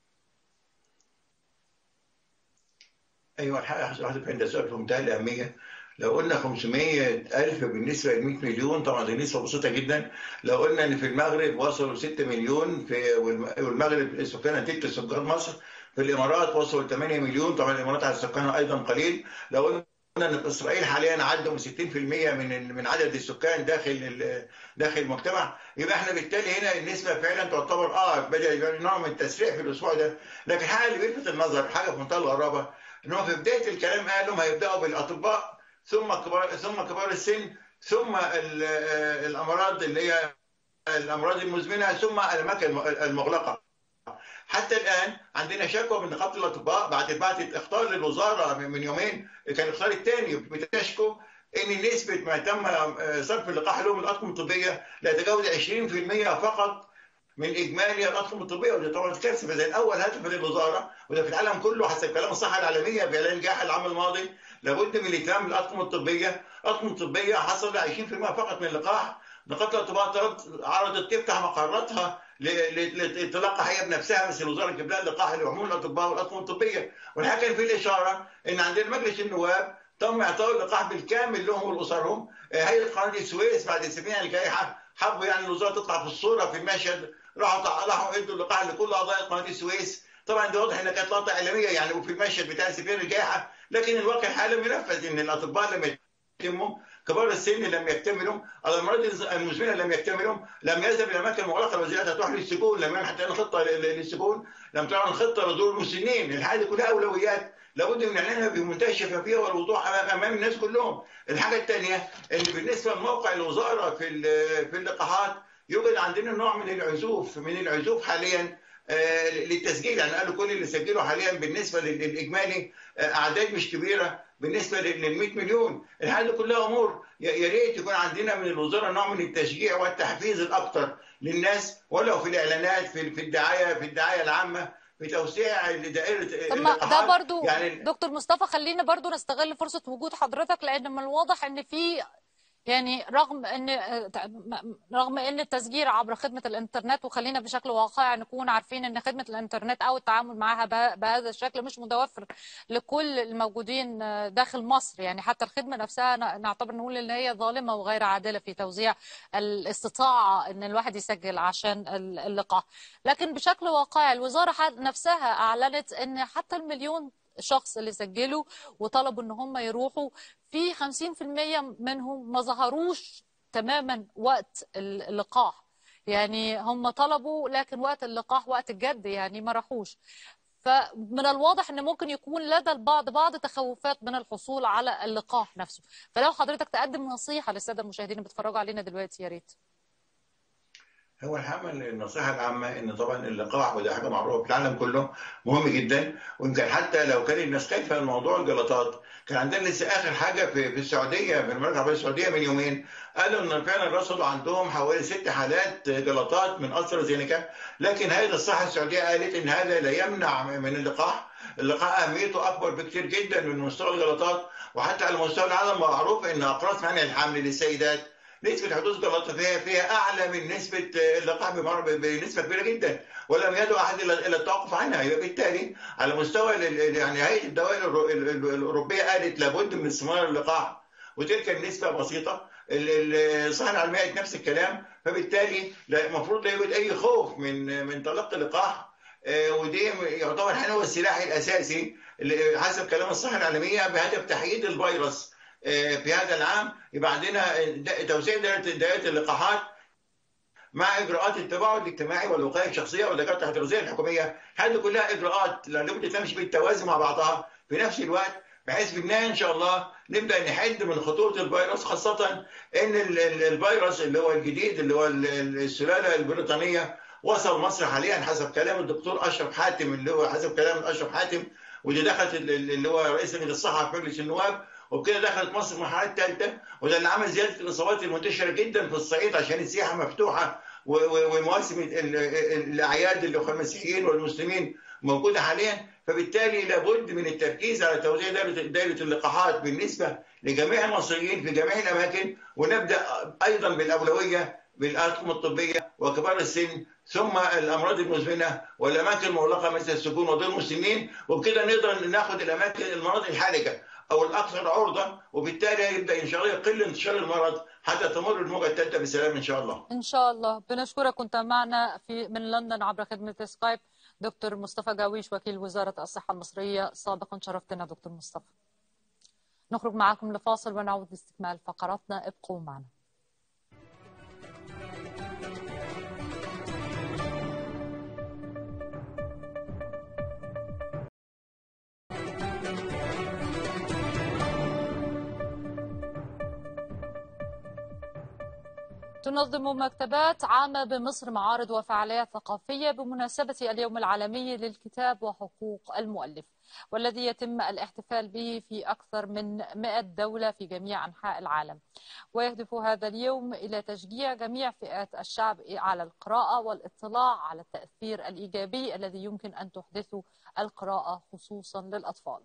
أيوة حضرتك عند سؤال في منتهى الأهمية. لو قلنا 500,000 بالنسبة ل 100 مليون طبعا دي نسبة بسيطة جدا. لو قلنا إن في المغرب وصلوا 6 مليون والمغرب سكانها تلت سكان مصر، في الإمارات وصلوا 8 مليون، طبعا الإمارات على سكانها أيضا قليل. لو قلنا ان في اسرائيل حاليا عدوا 60% من عدد السكان داخل المجتمع، يبقى احنا بالتالي هنا النسبه فعلا تعتبر بدا يبقى نوع من التسريع في الاسبوع ده. لكن الحاجه اللي بيلفت النظر حاجه في منتهى الغرابه ان هو في بدايه الكلام قالوا هيبداوا بالاطباء ثم كبار السن ثم الامراض اللي هي الامراض المزمنه ثم الاماكن المغلقه. حتى الان عندنا شكوى من نقابه الاطباء بعد اخطار للوزاره من يومين، كان الاخطار الثاني بتشكو ان نسبه ما تم صرف اللقاح لهم الاطقم الطبيه لا تتجاوز 20% فقط من اجمالي الاطقم الطبيه، ودي طبعا كارثه. فزي الاول هدف للوزاره وده في العالم كله حسب كلام الصحه العالميه في اعلان جاح العام الماضي لابد من الاهتمام بالاطقم الطبيه. الاطقم الطبيه حصل 20% فقط من اللقاح. نقابه الاطباء عرضت تفتح مقراتها لتلقح هي بنفسها، بس الوزاره تجيب لها اللقاح لعموم الاطباء والاطقم الطبيه. والحاجه كان في الاشاره ان عندنا مجلس النواب تم اعطاء اللقاح بالكامل لهم ولاسرهم. هيئه قناه السويس بعد السنين الجايه حبوا يعني الوزاره تطلع في الصوره في المشهد، راحوا ادوا اللقاح لكل اعضاء قناه السويس. طبعا ده واضح انها كانت لقطه اعلاميه يعني وفي المشهد بتاع سفير الجائحه، لكن الواقع حالا منفذ ان الاطباء لم يتموا، كبار السن لم يكتملوا، الامراض المزمنه لم يكتملوا، لم يذهب الى اماكن مغلقه. الوزيرات هتروح للسجون، لم يعمل حتى خطه للسجون، لم تعمل خطه لدور المسنين. الحاجه دي كلها اولويات لابد من اعلانها بمنتهى الشفافيه والوضوح امام الناس كلهم. الحاجه الثانيه ان بالنسبه لموقع الوزاره في اللقاحات يوجد عندنا نوع من العزوف حاليا للتسجيل. يعني قالوا كل اللي سجلوا حاليا بالنسبه للاجمالي اعداد مش كبيره بالنسبه لل 100 مليون. الحاجه دي كلها امور يا ريت يكون عندنا من الوزاره نوع من التشجيع والتحفيز الاكثر للناس، ولو في الاعلانات في الدعايه العامه، في توسيع دائره اللقاحات. ده برضو يعني دكتور مصطفى خلينا برضو نستغل فرصه وجود حضرتك، لان من الواضح ان في يعني رغم ان التسجيل عبر خدمه الانترنت، وخلينا بشكل واقعي نكون عارفين ان خدمه الانترنت او التعامل معها بهذا الشكل مش متوفر لكل الموجودين داخل مصر. يعني حتى الخدمه نفسها نعتبر نقول ان هي ظالمه وغير عادله في توزيع الاستطاعه ان الواحد يسجل عشان اللقاح. لكن بشكل واقعي الوزاره نفسها اعلنت ان حتى المليون شخص اللي سجلوا وطلبوا ان هم يروحوا، في 50% منهم ما ظهروش تماما وقت اللقاح. يعني هم طلبوا لكن وقت اللقاح وقت الجد يعني ما راحوش. فمن الواضح ان ممكن يكون لدى البعض بعض تخوفات من الحصول على اللقاح نفسه. فلو حضرتك تقدم نصيحة للسادة المشاهدين اللي بيتفرجوا علينا دلوقتي يا ريت. هو النصيحة العامة إن طبعا اللقاح وده حاجة معروفة في العالم كله مهم جدا، ويمكن حتى لو كان الناس خايفة من موضوع الجلطات، كان عندنا لسه آخر حاجة في السعودية، في المملكة العربية السعودية من يومين قالوا إن فعلا رصدوا عندهم حوالي 6 حالات جلطات من أسترازينيكا، لكن هيئة الصحة السعودية قالت إن هذا لا يمنع من اللقاح. اللقاح أهميته أكبر بكثير جدا من مستوى الجلطات، وحتى على مستوى العالم معروف إن أقراص منع الحمل للسيدات نسبة حدوث جلطة فيها أعلى من نسبة اللقاح بنسبة كبيرة جدا، ولم يدعو أحد إلى التوقف عنها. يبقى بالتالي على مستوى يعني هيئة الدواء الأوروبية قالت لابد من استمرار اللقاح، وتلك النسبة بسيطة. الصحة العالمية قالت نفس الكلام، فبالتالي المفروض لا يوجد أي خوف من تلقي اللقاح، ودي يعتبر هو السلاح الأساسي حسب كلام الصحة العالمية بهدف تحييد الفيروس في هذا العام. يبقى عندنا توسيع دائرة اللقاحات مع اجراءات التباعد الاجتماعي والوقايه الشخصيه واللجان الاحترازيه الحكوميه. هذه كلها اجراءات لابد تمشي بالتوازي مع بعضها في نفس الوقت، بحيث في النهايه ان شاء الله نبدا نحد من خطوره الفيروس، خاصه ان الفيروس اللي هو الجديد اللي هو السلاله البريطانيه وصل مصر حاليا حسب كلام الدكتور اشرف حاتم، اللي هو حسب كلام اشرف حاتم، ودي دخلت اللي هو رئيس لجنه الصحه في مجلس النواب، وبكده دخلت مصر المرحله الثالثه، وده اللي عمل زياده الاصابات المنتشره جدا في الصعيد عشان السياحه مفتوحه ومواسم الاعياد الخماسيين والمسلمين موجوده حاليا. فبالتالي لابد من التركيز على توزيع دائره اللقاحات بالنسبه لجميع المصريين في جميع الاماكن، ونبدا ايضا بالاولويه بالاطقم الطبيه وكبار السن، ثم الامراض المزمنه والاماكن المغلقه مثل السجون ودور المسنين، وبكده نقدر ناخد الاماكن المناطق الحرجه او الاكثر عرضه، وبالتالي يبدا ان شاء الله يقل انتشار المرض حتى تمر الموجه الثالثه بسلام ان شاء الله. ان شاء الله. بنشكرك. كنت معنا من لندن عبر خدمه سكايب دكتور مصطفى جاويش وكيل وزاره الصحه المصريه سابقا. شرفتنا دكتور مصطفى. نخرج معكم لفاصل ونعود لاستكمال فقراتنا. ابقوا معنا. تنظم مكتبات عامة بمصر معارض وفعاليات ثقافية بمناسبة اليوم العالمي للكتاب وحقوق المؤلف، والذي يتم الاحتفال به في أكثر من 100 دولة في جميع أنحاء العالم. ويهدف هذا اليوم إلى تشجيع جميع فئات الشعب على القراءة والاطلاع على التأثير الإيجابي الذي يمكن أن تحدثه القراءة خصوصا للأطفال.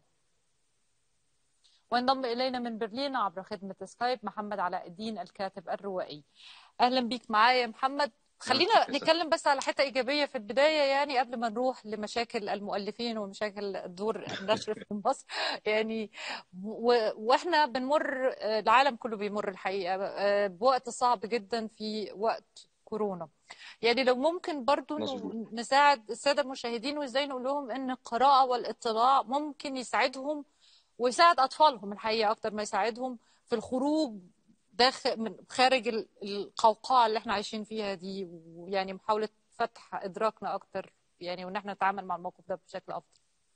وينضم إلينا من برلين عبر خدمة سكايب محمد علاء الدين الكاتب الروائي. أهلا بيك معايا محمد. خلينا نتكلم بس على حتة إيجابية في البداية، يعني قبل ما نروح لمشاكل المؤلفين ومشاكل دور النشر في مصر. يعني وإحنا بنمر، العالم كله بيمر الحقيقة بوقت صعب جدا في وقت كورونا. يعني لو ممكن برضو نساعد السادة المشاهدين وإزاي نقول لهم إن القراءة والاطلاع ممكن يساعدهم ويساعد أطفالهم الحقيقة أكتر ما يساعدهم في الخروج من خارج القوقعة اللي احنا عايشين فيها دي، ويعني محاولة فتح إدراكنا أكتر يعني، وإن احنا نتعامل مع الموقف ده بشكل أفضل.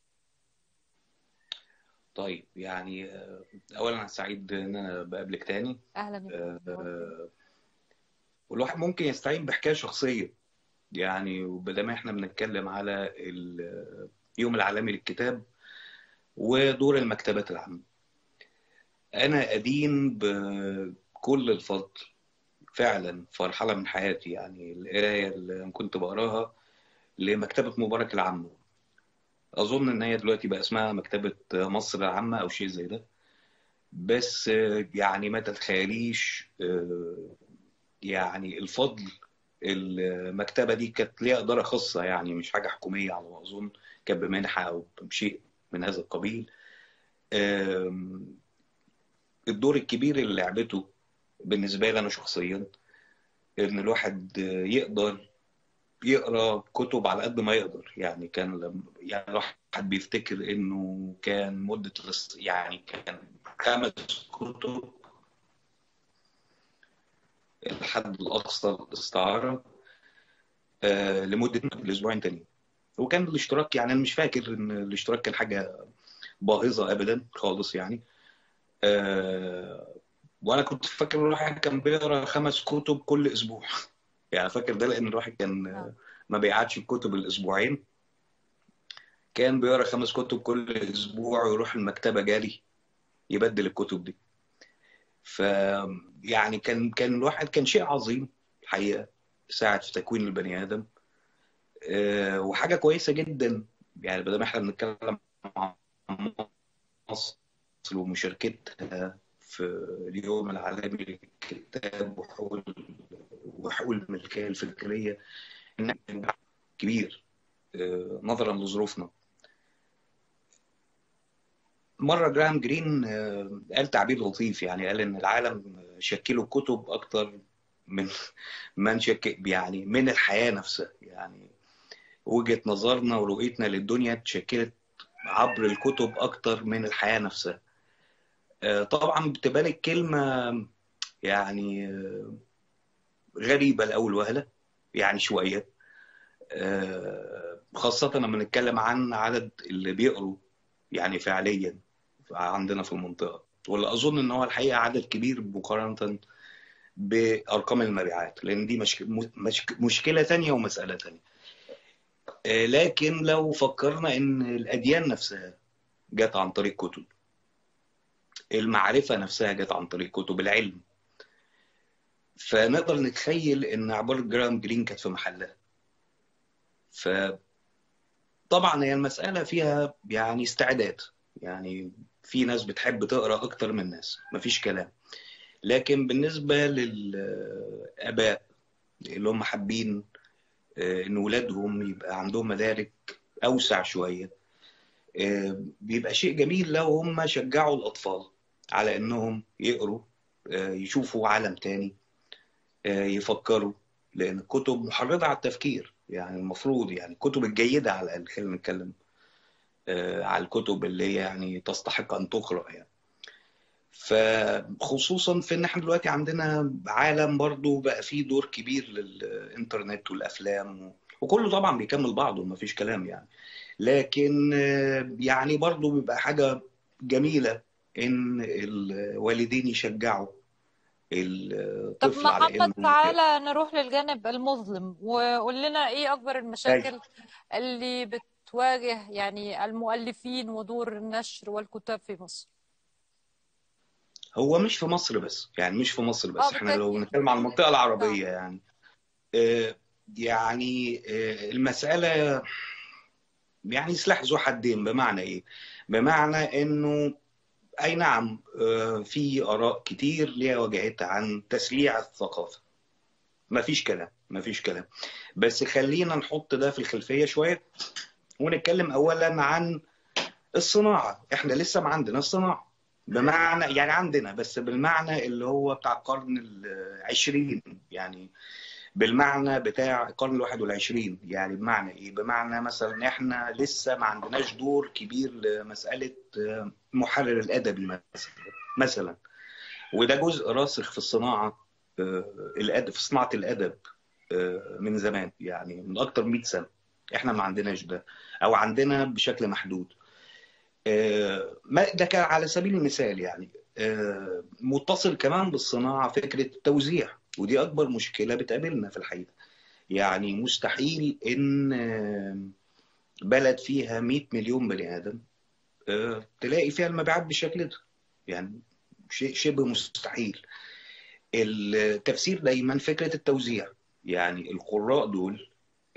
طيب يعني أولا أنا سعيد إن أنا بقابلك تاني. أهلا بك. والواحد ممكن يستعين بحكاية شخصية يعني، وبدل ما احنا بنتكلم على اليوم العالمي للكتاب ودور المكتبات العامة. أنا أدين بكل الفضل فعلا في مرحلة من حياتي، يعني القراية اللي كنت بقراها لمكتبة مبارك العامة. أظن إن هي دلوقتي بقى اسمها مكتبة مصر العامة أو شيء زي ده، بس يعني ما تتخيليش يعني الفضل. المكتبة دي كانت ليها إدارة خاصة، يعني مش حاجة حكومية على ما أظن، كانت بمنحة أو بشيء من هذا القبيل. الدور الكبير اللي لعبته بالنسبة لي أنا شخصيا إن الواحد يقدر يقرأ كتب على قد ما يقدر. يعني كان يعني الواحد بيفتكر إنه كان مدة يعني كان 5 كتب الحد الأقصى الاستعارة لمدة الأسبوعين تاني. وكان الاشتراك يعني أنا مش فاكر إن الاشتراك كان حاجة باهظة أبدا خالص يعني. وانا كنت فاكر الواحد كان بيقرا 5 كتب كل اسبوع. يعني فاكر ده لان الواحد كان ما بيقعدش الكتب الاسبوعين، كان بيقرا 5 كتب كل اسبوع ويروح المكتبه جاري يبدل الكتب دي. ف يعني كان الواحد كان شيء عظيم الحقيقه، ساعد في تكوين البني ادم وحاجه كويسه جدا. يعني بدل ما احنا بنتكلم عن مصر ومشاركتها في اليوم العالمي للكتاب وحقوق الملكية الفكرية، إن كبير نظرا لظروفنا. مرة جراهام جرين قال تعبير لطيف، يعني قال إن العالم شكله الكتب أكتر من شكل يعني من الحياة نفسها. يعني وجهة نظرنا ورؤيتنا للدنيا تشكلت عبر الكتب أكتر من الحياة نفسها. طبعا بتبان الكلمة يعني غريبة لأول وهلة يعني شوية، خاصة لما نتكلم عن عدد اللي بيقروا يعني فعليا عندنا في المنطقة. ولا اظن ان هو الحقيقه عدد كبير مقارنه بارقام المبيعات، لان دي مشكله ثانيه ومساله ثانيه. لكن لو فكرنا ان الاديان نفسها جت عن طريق كتب، المعرفه نفسها جت عن طريق كتب العلم، فنقدر نتخيل ان عباره جرام جرين كانت في محلها. فطبعا هي المساله فيها يعني استعداد، يعني في ناس بتحب تقرا اكتر من ناس، مفيش كلام. لكن بالنسبه للاباء اللي هم حابين ان ولادهم يبقى عندهم مدارك اوسع شويه، بيبقى شيء جميل لو هم شجعوا الاطفال على انهم يقروا، يشوفوا عالم تاني، يفكروا، لان الكتب محرضه على التفكير. يعني المفروض يعني الكتب الجيده على الاقل، خلينا نتكلم على الكتب اللي هي يعني تستحق ان تقرا يعني. فخصوصا في ان احنا دلوقتي عندنا عالم برضو بقى فيه دور كبير للانترنت والافلام وكله طبعا بيكمل بعضه، ما فيش كلام يعني. لكن يعني برضو بيبقى حاجة جميلة ان الوالدين يشجعوا طب الطفل على محمد، انه تعالى نروح للجانب المظلم وقول لنا ايه اكبر المشاكل اللي بتواجه يعني المؤلفين ودور النشر والكتاب في مصر. هو مش في مصر بس، يعني مش في مصر بس، احنا لو بالتأكيد. نتكلم عن المنطقة العربية يعني يعني المسألة يعني سلاح ذو حدين. بمعنى ايه؟ بمعنى انه اي نعم في اراء كتير ليها وجهتها عن تسليع الثقافة، مفيش كلام مفيش كلام، بس خلينا نحط ده في الخلفية شوية ونتكلم اولا عن الصناعة. احنا لسه ما عندنا الصناعة، بمعنى يعني عندنا بس بالمعنى اللي هو بتاع القرن العشرين، يعني بالمعنى بتاع القرن ال21. يعني بمعنى ايه؟ بمعنى مثلا احنا لسه ما عندناش دور كبير لمسألة محرر الأدبي مثلا، وده جزء راسخ في الصناعة، الأدب، في صناعة الأدب من زمان، يعني من أكتر من 100 سنة احنا ما عندناش ده، أو عندنا بشكل محدود. ده كان على سبيل المثال يعني. متصل كمان بالصناعة فكرة التوزيع، ودي أكبر مشكلة بتقابلنا في الحقيقة. يعني مستحيل إن بلد فيها 100 مليون بني آدم تلاقي فيها المبيعات بالشكل ده، يعني شيء شبه مستحيل. التفسير دايما فكرة التوزيع، يعني القراء دول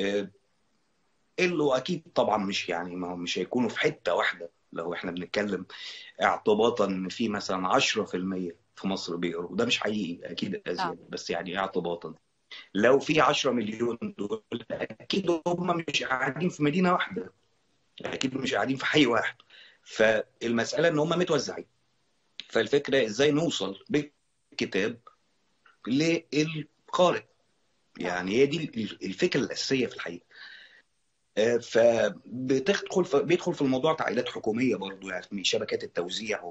اللي أكيد طبعا مش يعني مش هيكونوا في حتة واحدة. لو احنا بنتكلم اعتباطا ان في مثلا 10% في مصر بيقروا، وده مش حقيقي، اكيد ازيد، بس يعني اعتباطا لو في 10 مليون دول اكيد هم مش قاعدين في مدينه واحده، اكيد مش قاعدين في حي واحد. فالمساله ان هم متوزعين. فالفكره ازاي نوصل بالكتاب للقارئ، يعني هي دي الفكره الاساسيه في الحقيقه. بيدخل في الموضوع تعقيدات حكوميه برضو، يعني شبكات التوزيع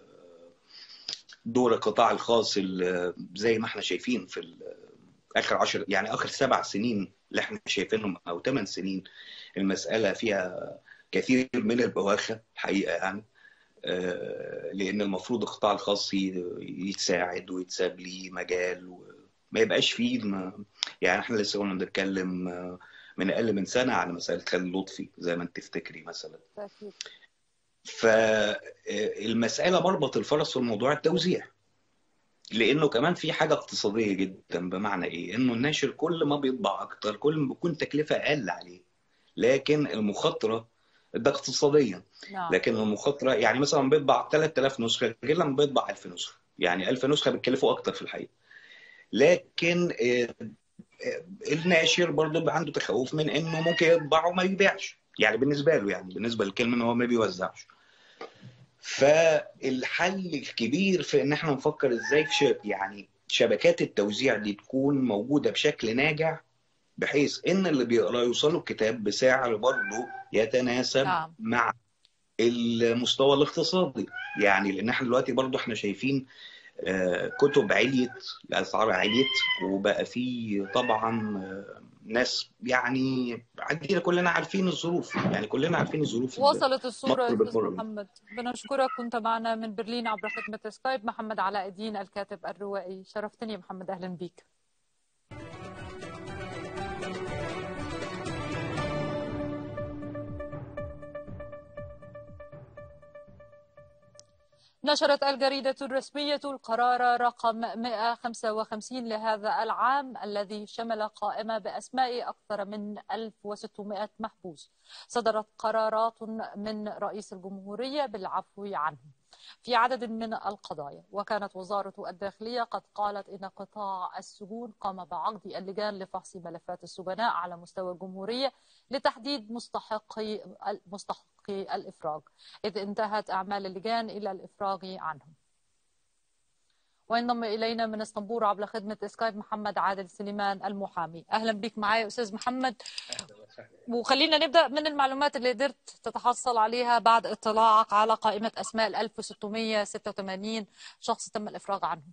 ودور القطاع الخاص زي ما احنا شايفين في اخر يعني اخر 7 سنين اللي احنا شايفينهم او 8 سنين، المساله فيها كثير من البواخه الحقيقه يعني. لان المفروض القطاع الخاص يتساعد ويتساب ليه مجال وما يبقاش فيه يعني احنا لسه كنا بنتكلم من اقل من سنه على مساله خالد لطفي زي ما انت تفتكري مثلا. فالمساله مربط الفرس في موضوع التوزيع، لانه كمان في حاجه اقتصاديه جدا. بمعنى ايه؟ انه الناشر كل ما بيطبع اكتر كل ما بيكون تكلفه اقل عليه، لكن المخاطره ده اقتصاديا. لكن المخاطره يعني مثلا بيطبع 3000 نسخه غير لما بيطبع 1000 نسخه، يعني 1000 نسخه بتكلفه اكتر في الحقيقه. لكن الناشر برضه بيبقى عنده تخوف من انه ممكن يطبع وما يبيعش، يعني بالنسبه له، يعني بالنسبه للكلمه ان هو ما بيوزعش. فالحل الكبير في ان احنا نفكر ازاي في يعني شبكات التوزيع دي تكون موجوده بشكل ناجع، بحيث ان اللي بيقرا يوصله الكتاب بسعر برضه يتناسب مع المستوى الاقتصادي. يعني لان احنا دلوقتي برضه احنا شايفين كتب عليت، الاسعار عليت، وبقى في طبعا ناس يعني عندنا كلنا عارفين الظروف، يعني كلنا عارفين الظروف وصلت الصورة يا مصر أستاذ بتمر بيها. محمد. بنشكرك. كنت معنا من برلين عبر خدمة سكايب محمد علاء الدين الكاتب الروائي. شرفتني يا محمد، أهلا بيك. نشرت الجريدة الرسمية القرار رقم 155 لهذا العام الذي شمل قائمة بأسماء أكثر من 1600 محبوس. صدرت قرارات من رئيس الجمهورية بالعفو عنهم في عدد من القضايا، وكانت وزارة الداخلية قد قالت إن قطاع السجون قام بعقد اللجان لفحص ملفات السجناء على مستوى الجمهورية لتحديد مستحقي الإفراج، إذ انتهت أعمال اللجان إلى الإفراج عنهم. وينضم إلينا من اسطنبول عبر خدمة سكايب محمد عادل سليمان المحامي. أهلا بك معي أستاذ محمد. وخلينا نبدأ من المعلومات اللي قدرت تتحصل عليها بعد اطلاعك على قائمة أسماء 1686 شخص تم الإفراج عنهم.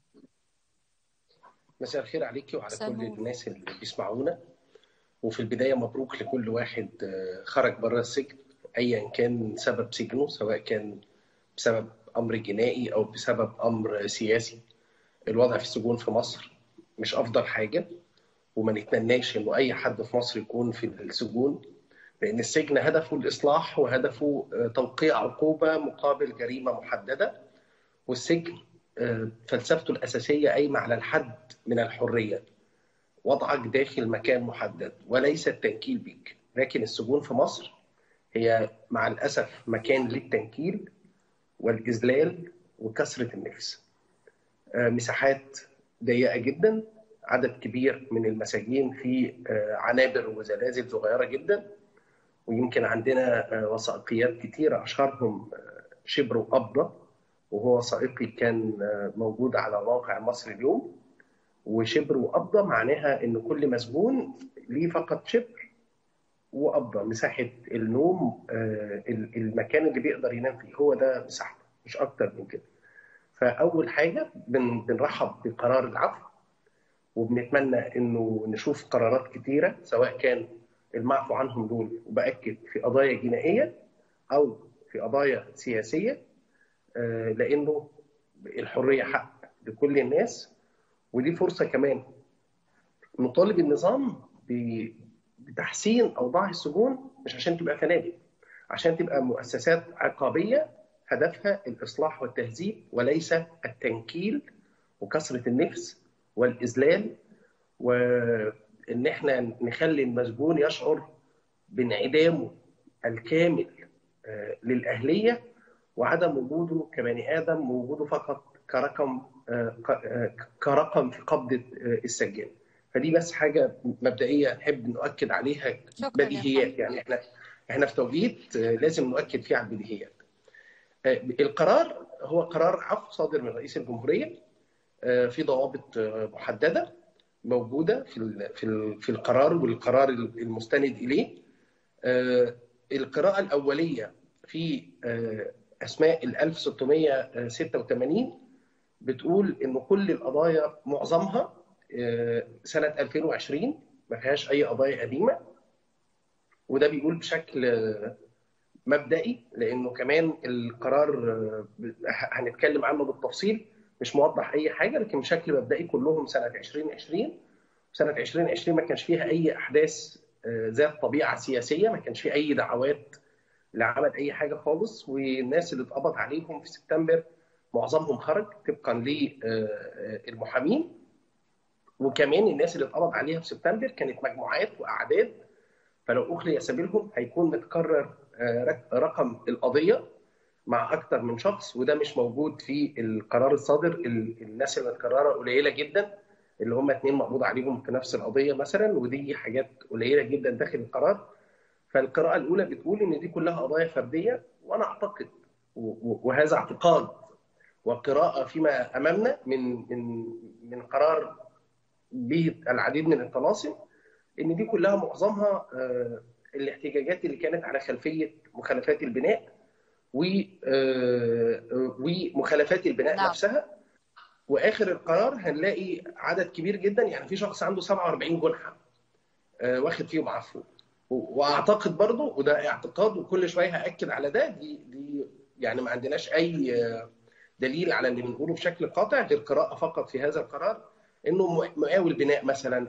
مساء الخير عليكي وعلى كل الناس اللي بيسمعونا. وفي البداية مبروك لكل واحد خرج بره السجن أيا كان سبب سجنه، سواء كان بسبب أمر جنائي أو بسبب أمر سياسي. الوضع في السجون في مصر مش أفضل حاجة، وما نتمناش إنه أي حد في مصر يكون في السجون، لأن السجن هدفه الإصلاح وهدفه توقيع عقوبة مقابل جريمة محددة. والسجن فلسفته الأساسية قايمة على الحد من الحرية، وضعك داخل مكان محدد وليس التنكيل بيك. لكن السجون في مصر هي مع الأسف مكان للتنكيل والإذلال وكسرة النفس. مساحات ضيقة جدا، عدد كبير من المساجين في عنابر وزلازل صغيرة جدا، ويمكن عندنا وثائقيات كتيرة أشهرهم شبر وقبضة، وهو وثائقي كان موجود على موقع مصر اليوم. وشبر وقبضة معناها إن كل مسجون ليه فقط شبر وقبضة، مساحة النوم، المكان اللي بيقدر ينام فيه، هو ده مساحته مش أكتر من كده. فأول حاجة بنرحب بقرار العفو، وبنتمنى إنه نشوف قرارات كتيرة سواء كان المعفو عنهم دول، وبأكد في قضايا جنائية أو في قضايا سياسية، لأنه الحرية حق لكل الناس. ودي فرصة كمان نطالب النظام بتحسين أوضاع السجون، مش عشان تبقى فنادق، عشان تبقى مؤسسات عقابية هدفها الإصلاح والتهذيب وليس التنكيل وكسرة النفس والإذلال، وإن احنا نخلي المسجون يشعر بانعدامه الكامل للأهلية وعدم وجوده كبني آدم، ووجوده فقط كرقم في قبضة السجان. فدي بس حاجة مبدئية نحب نؤكد عليها، بديهيات. يعني احنا في توقيت لازم نؤكد فيه على البديهيات. القرار هو قرار عفو صادر من رئيس الجمهورية في ضوابط محددة موجودة في القرار والقرار المستند إليه. القراءة الأولية في أسماء 1686 بتقول إن كل القضايا معظمها سنة 2020 ما فيهاش أي قضايا قديمة، وده بيقول بشكل مبدئي، لأنه كمان القرار هنتكلم عنه بالتفصيل مش موضح أي حاجة، لكن بشكل مبدئي كلهم سنة 2020. سنة 2020 ما كانش فيها أي أحداث ذات طبيعة سياسية، ما كانش فيه أي دعوات لعمل أي حاجة خالص. والناس اللي اتقبض عليهم في سبتمبر معظمهم خرج طبقا للمحامين، وكمان الناس اللي اتقبض عليها في سبتمبر كانت مجموعات وأعداد، فلو أخلي سبيلهم هيكون متكرر رقم القضية مع أكثر من شخص، وده مش موجود في القرار الصادر. الناس اللي متكررة قليلة جدا، اللي هم 2 مقبوض عليهم في نفس القضية مثلا، ودي حاجات قليلة جدا داخل القرار. فالقراءة الأولى بتقول إن دي كلها قضايا فردية، وأنا أعتقد وهذا اعتقاد وقراءة فيما أمامنا من قرار به العديد من الطلاسم، إن دي كلها معظمها الاحتجاجات اللي كانت على خلفية مخالفات البناء ومخالفات البناء نفسها، واخر القرار هنلاقي عدد كبير جدا، يعني في شخص عنده 47 جنحه واخد فيهم عفو. واعتقد برضه، وده اعتقاد وكل شويه هاكد على ده، دي يعني ما عندناش اي دليل على اللي بنقوله بشكل قاطع غير قراءه فقط في هذا القرار، انه مقاول بناء مثلا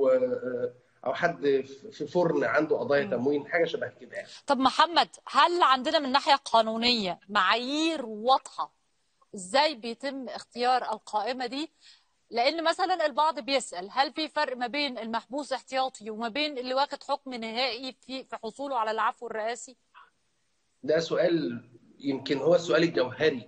او حد في فرن عنده قضايا تموين، حاجه شبه كده يعني. طب محمد، هل عندنا من ناحيه قانونيه معايير واضحه ازاي بيتم اختيار القائمه دي؟ لان مثلا البعض بيسال هل في فرق ما بين المحبوس احتياطي وما بين اللي واخد حكم نهائي في حصوله على العفو الرئاسي؟ ده سؤال يمكن هو السؤال الجوهري.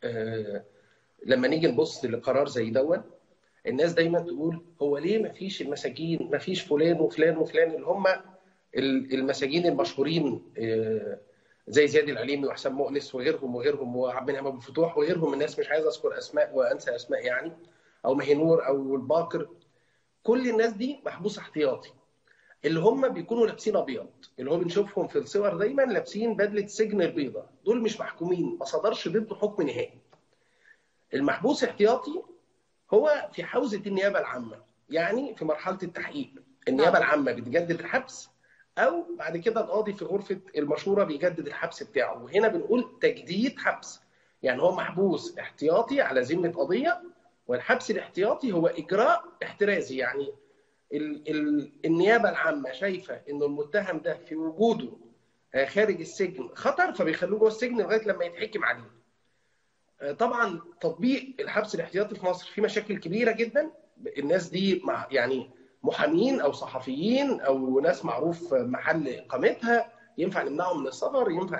لما نيجي نبص لقرار زي دون، الناس دايما تقول هو ليه ما فيش المساجين، ما فيش فلان وفلان وفلان اللي هم المساجين المشهورين زي زياد العليمي وحسام مؤنس وغيرهم وعبد المنعم ابو الفتوح وغيرهم من الناس، مش عايز اذكر اسماء وانسى اسماء يعني، او مهنور او الباقر. كل الناس دي محبوس احتياطي، اللي هم بيكونوا لابسين ابيض، اللي هو بنشوفهم في الصور دايما لابسين بدله السجن البيضاء، دول مش محكومين، ما صدرش ضده حكم نهائي. المحبوس احتياطي هو في حوزه النيابه العامه، يعني في مرحله التحقيق النيابه العامه بتجدد الحبس، او بعد كده القاضي في غرفه المشوره بيجدد الحبس بتاعه. وهنا بنقول تجديد حبس، يعني هو محبوس احتياطي على ذمه قضيه، والحبس الاحتياطي هو اجراء احترازي، يعني النيابه العامه شايفه انه المتهم ده في وجوده خارج السجن خطر، فبيخلوه جوه السجن لغايه لما يتحكم عليه. طبعا تطبيق الحبس الاحتياطي في مصر فيه مشاكل كبيره جدا. الناس دي يعني محامين او صحفيين او ناس معروف محل اقامتها، ينفع نمنعهم من السفر، ينفع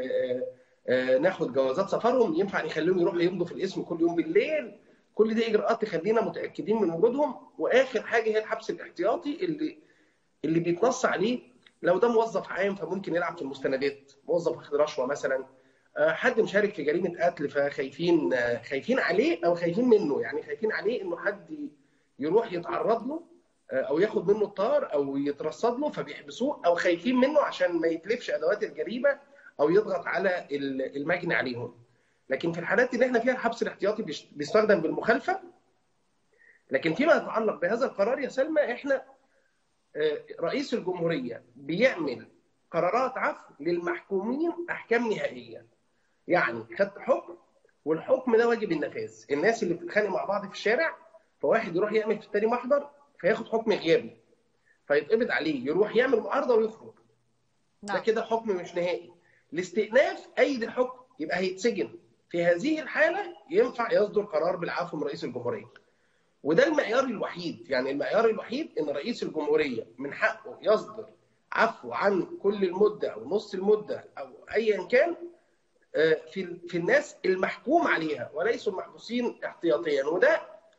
ناخد جوازات سفرهم، ينفع نخليهم يروحوا يمضوا في الاسم كل يوم بالليل. كل دي اجراءات تخلينا متاكدين من وجودهم. واخر حاجه هي الحبس الاحتياطي اللي بيتنص عليه لو ده موظف عام فممكن يلعب في المستندات، موظف واخد رشوه مثلا، حد مشارك في جريمه قتل فخايفين عليه او خايفين منه، يعني خايفين عليه انه حد يروح يتعرض له او ياخد منه الطار او يترصد له فبيحبسوه، او خايفين منه عشان ما يتلفش ادوات الجريمه او يضغط على المجني عليهم. لكن في الحالات اللي احنا فيها الحبس الاحتياطي بيستخدم بالمخالفه. لكن فيما يتعلق بهذا القرار يا سلمى، احنا رئيس الجمهوريه بيعمل قرارات عفو للمحكومين احكام نهائيه، يعني خدت حكم والحكم ده واجب النفاذ. الناس اللي بتتخانق مع بعض في الشارع، فواحد يروح يعمل في التاني محضر فياخد حكم غيابي فيتقبض عليه، يروح يعمل معارضه ويخرج، ده كده حكم مش نهائي. الاستئناف ايد الحكم يبقى هيتسجن، في هذه الحاله ينفع يصدر قرار بالعفو من رئيس الجمهوريه. وده المعيار الوحيد، يعني المعيار الوحيد ان رئيس الجمهوريه من حقه يصدر عفو عن كل المده او نص المده او ايا كان في الناس المحكوم عليها وليسوا المحبوسين احتياطيا. وده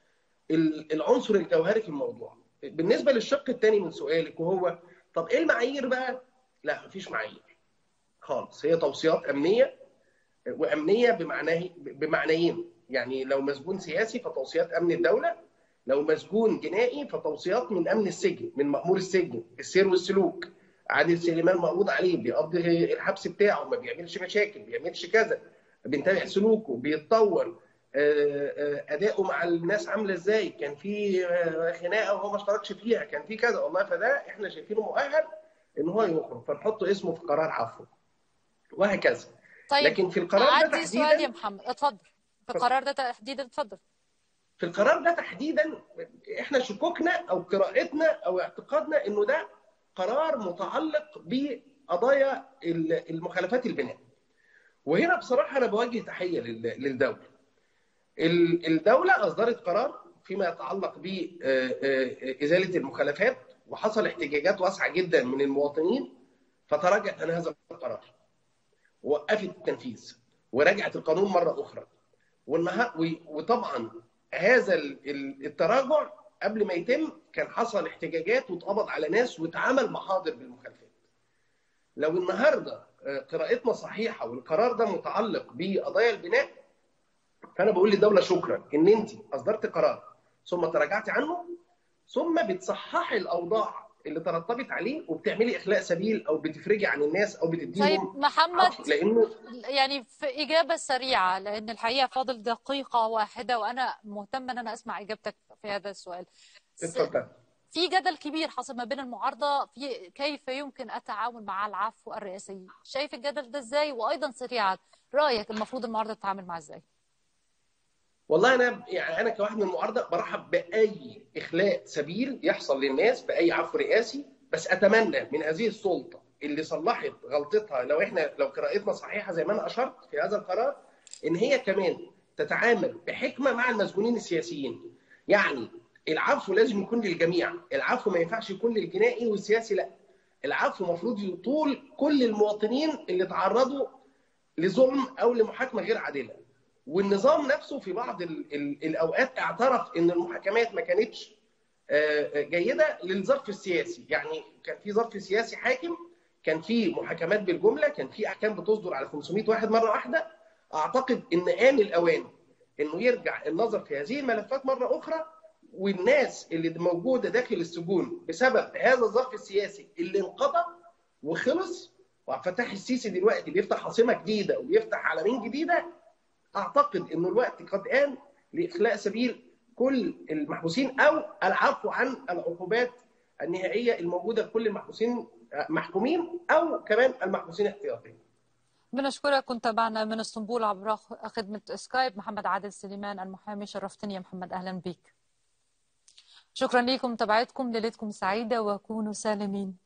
العنصر الجوهري في الموضوع. بالنسبه للشق الثاني من سؤالك وهو طب ايه المعايير بقى؟ لا، مفيش معايير خالص، هي توصيات امنيه، وامنيه بمعنيين، يعني لو مسجون سياسي فتوصيات امن الدوله، لو مسجون جنائي فتوصيات من امن السجن، من مأمور السجن، السير والسلوك. عادل سليمان مقبوض عليه، بيقضي الحبس بتاعه، ما بيعملش مشاكل، ما بيعملش كذا، بنتابع سلوكه، بيتطور، اداؤه مع الناس عامله ازاي، كان في خناقه وهو ما اشتركش فيها، كان في كذا، والله فده احنا شايفينه مؤهل ان هو يخرج فنحط اسمه في قرار عفو وهكذا. طيب لكن في القرار ده عندي سؤال يا محمد، اتفضل. في القرار ده تحديدا، اتفضل. في القرار ده تحديدا احنا شكوكنا او قراءتنا او اعتقادنا انه ده قرار متعلق بقضايا المخالفات البناء. وهنا بصراحه انا بوجه تحيه للدوله. الدوله اصدرت قرار فيما يتعلق بازاله المخالفات، وحصل احتجاجات واسعه جدا من المواطنين، فتراجعت عن هذا القرار ووقفت التنفيذ ورجعت القانون مره اخرى. وطبعا هذا التراجع قبل ما يتم كان حصل احتجاجات واتقبض على ناس واتعمل محاضر بالمخالفات. لو النهارده قراءتنا صحيحه والقرار ده متعلق بقضايا البناء، فانا بقول للدوله شكرا ان انت اصدرت قرار ثم تراجعتي عنه ثم بتصححي الاوضاع اللي ترتبت عليه وبتعملي اخلاء سبيل او بتفرجي عن الناس او طيب بتديهم محمد، عفو، لانه يعني في إجابة سريعة لأن الحقيقة فاضل دقيقة واحدة وأنا مهتمة أن أنا أسمع إجابتك في هذا السؤال. اتفضل. في جدل كبير حصل ما بين المعارضة في كيف يمكن التعامل مع العفو الرئاسي، شايف الجدل ده إزاي؟ وأيضا سريعا رأيك المفروض المعارضة تتعامل معه إزاي؟ والله انا كواحد من المعارضه برحب باي اخلاء سبيل يحصل للناس، باي عفو رئاسي، بس اتمنى من هذه السلطه اللي صلحت غلطتها، لو قراءتنا صحيحه زي ما انا اشرت في هذا القرار، ان هي كمان تتعامل بحكمه مع المسجونين السياسيين. يعني العفو لازم يكون للجميع، العفو ما ينفعش يكون للجنائي والسياسي، لا، العفو المفروض يطول كل المواطنين اللي تعرضوا لظلم او لمحاكمه غير عادله. والنظام نفسه في بعض الاوقات اعترف ان المحاكمات ما كانتش جيده للظرف السياسي، يعني كان في ظرف سياسي حاكم، كان في محاكمات بالجمله، كان في احكام بتصدر على 500 واحد مره واحده. اعتقد ان آن الاوان انه يرجع النظر في هذه الملفات مره اخرى، والناس اللي موجوده داخل السجون بسبب هذا الظرف السياسي اللي انقضى وخلص، وعبد الفتاح السيسي دلوقتي بيفتح عاصمه جديده وبيفتح عالمين جديده، اعتقد انه الوقت قد آن لاخلاء سبيل كل المحبوسين او العفو عن العقوبات النهائيه الموجوده لكل المحبوسين محكومين او كمان المحبوسين احتياطيا. بنشكرك. كنت معنا من اسطنبول عبر خدمة سكايب محمد عادل سليمان المحامي. شرفتني يا محمد، أهلا بك. شكرا لكم، تابعتكم، ليلتكم سعيدة وكونوا سالمين.